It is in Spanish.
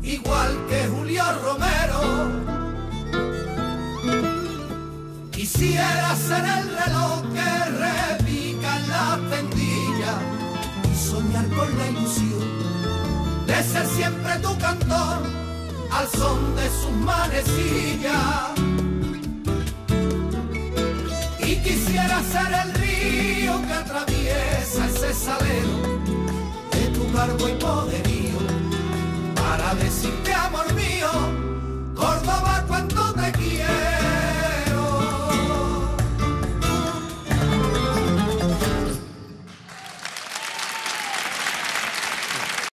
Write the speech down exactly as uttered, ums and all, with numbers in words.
igual que Julio Romero. Quisiera ser el reloj que repica en la tendilla y soñar con la ilusión de ser siempre tu cantor al son de sus manecillas. Y quisiera ser el río que atraviesa ese salero de tu garbo y poderío.